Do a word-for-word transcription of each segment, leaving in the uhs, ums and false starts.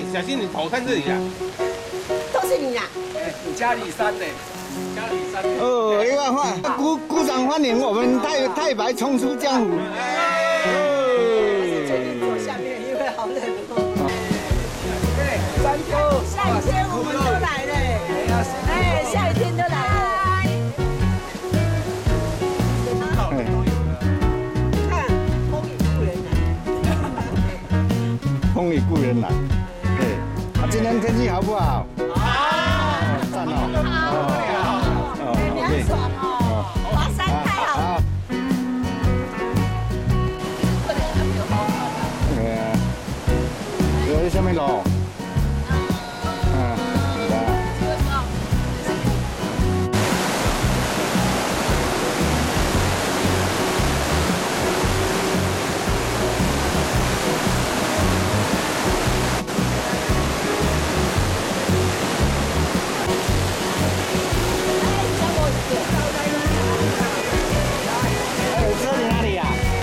小心你头看这里啊。 都是你呀。 嘉里山的，嘉里山。 哦，一万欢，鼓鼓掌欢迎我们太太白冲出江湖。 决定坐下面，因为好冷哦。对，三哥，下雨天我们都来了。哎，下雨天都来了。看，风雨故人来。 风雨故人来。对，啊，今天天气好不好？好。赞哦。哦。 凉爽哦，华山太好。 对啊。有下面咯。嗯。这里哪里呀？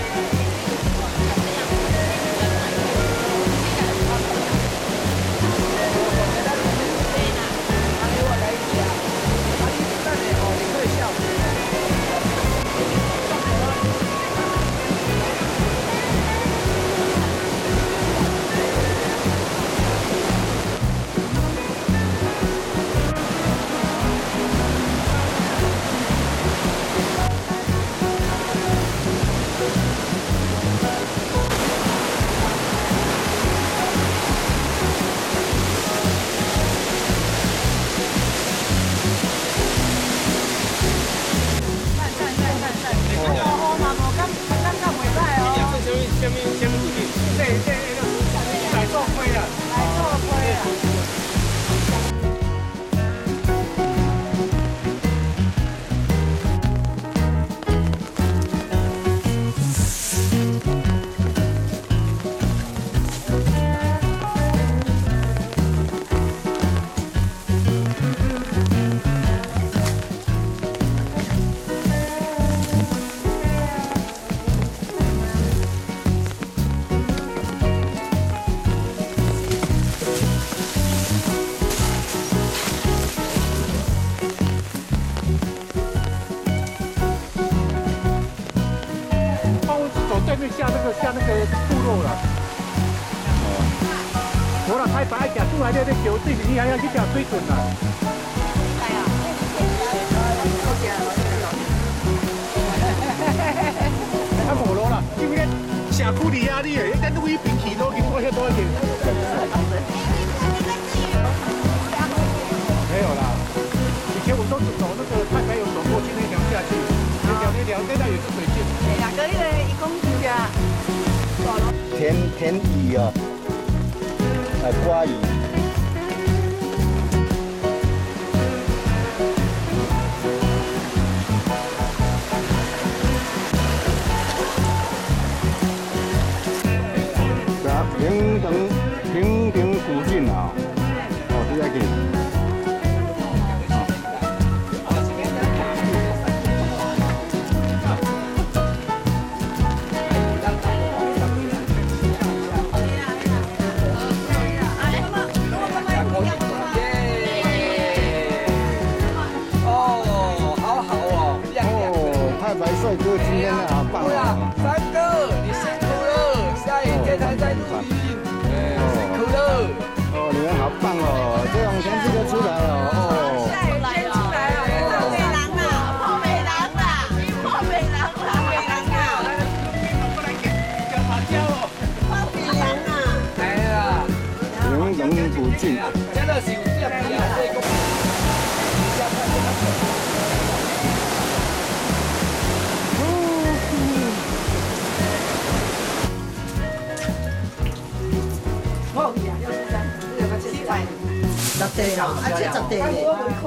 下面下面土地，这这这来做灰了，来做灰了。下那个下那个部落了。哦。我啦太白行出来咧，咧桥对面遐遐去条水圳啦。系啊。啊无咯啦，因为社区里啊，你诶，咱录音平起都经过遐多一点。没有啦，以前我都是走那个太白有走过去那条下去，那条那条那条也是水线。对呀，嗰啲咧一公里啊。 田田鱼哦，呃，瓜鱼。啊，平等平平古镇啊，哦，这个去。白帅哥今天好棒啊！ 三哥，你辛苦了，下雨天还在录音，辛苦了。 哦，你们好棒哦，这样从这个出来哦，哦。 下雨天出来了，泡美郎啦，泡美郎啦，泡美郎啦，泡美郎啊！ 过来给叫麻椒哦， 泡美郎啊！ 哎呀， 平等古镇， 真的是有这样的。 十地啦，啊，即十地嘅。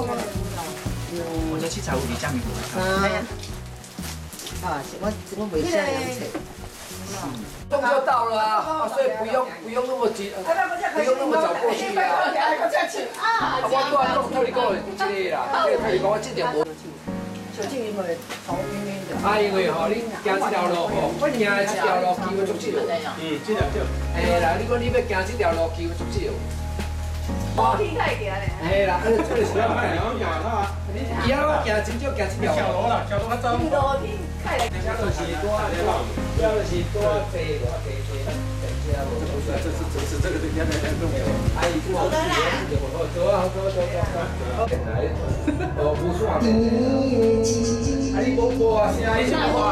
我就去找你家米糊。 啊，啊，我我未下两次。 动就到了啊，所以不用不用那么急，不用那么早过去啊。啊，我拄仔讲，托你讲的这个啦，这个托你讲我这点无。 小静因为头晕晕的。 啊，因为吼，你行这条路吼，我行的这条路机会足少。 嗯，这条少。 嘿啦，你讲你要行这条路机会足少。 无天太行咧。 嘿啦，这就是不要卖两行啊！ 你以后行真少行这条小路啦，小路较早。 路天太咧。 这就是多多，主要就是多坐多坐坐，等下无。 这这这这这个对现在很重要。 阿姨，我走啦。走啊，走走走走。来，哦，不算。啊，你无无啊，声音啥话？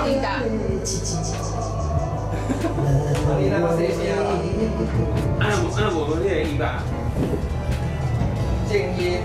啊，你那个谁声啊？ 按按我们这一吧。 静音。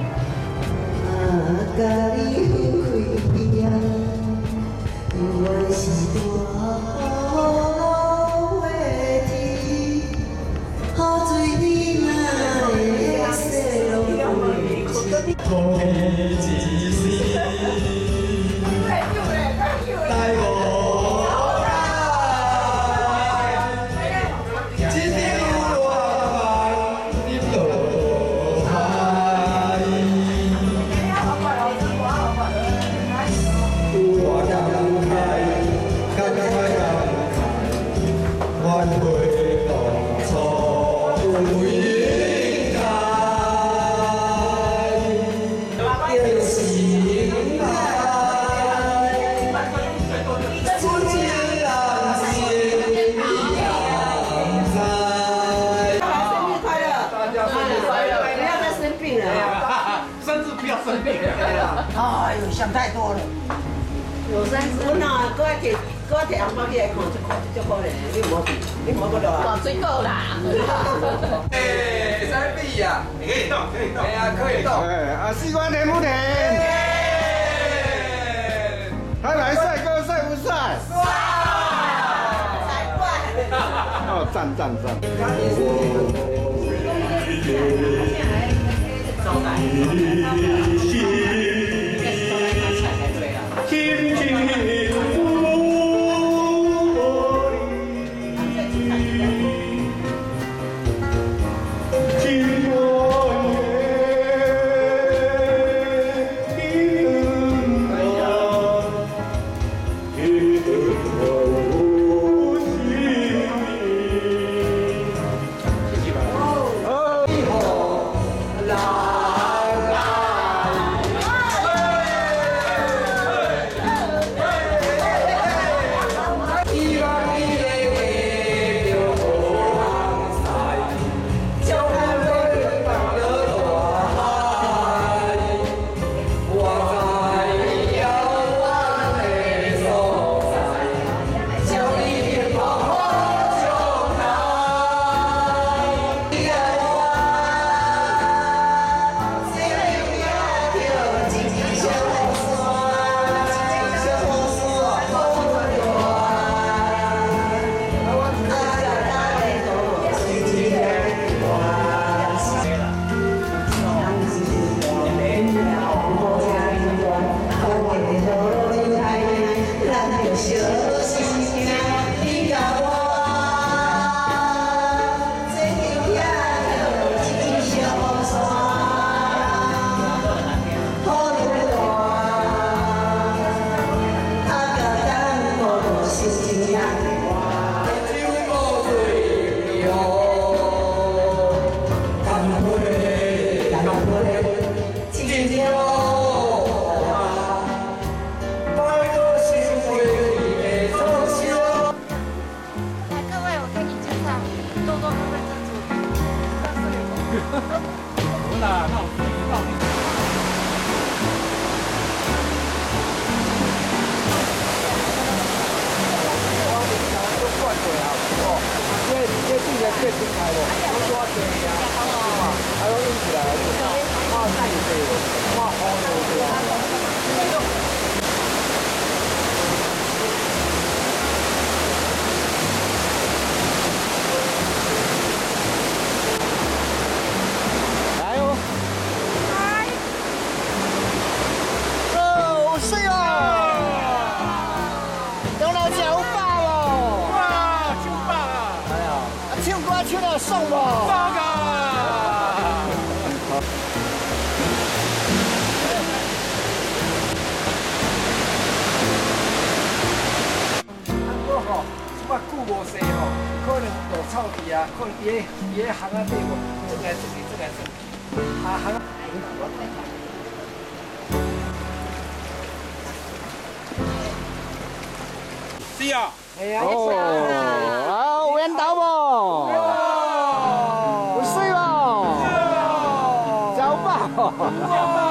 哎呦，想太多了。有三十。我呐，搁摕搁摕红包起来看，就看就可怜。你无比，你无个多啊？水果啦。 哎，使比啊？ 可以动，可以动。 哎呀，可以动。 哎，啊，西瓜甜不甜？台南帅哥帅不帅？ 帅！才怪！ 哦，赞赞赞！ 送我。 八个。 久无洗吼，可能有臭味啊，可能伊个伊个行啊底无，这个这个这个这个，啊行。是啊。 哎呀， 哦，啊，有缘投无？有水无？交饱。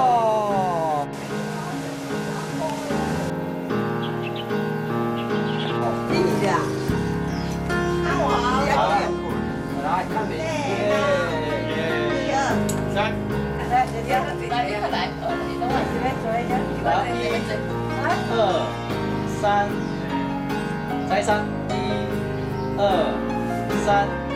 来，看你，耶耶，三， 来，姐姐，来，来，来，你等我这边做一下，一、二、 三，再三，一、二、三。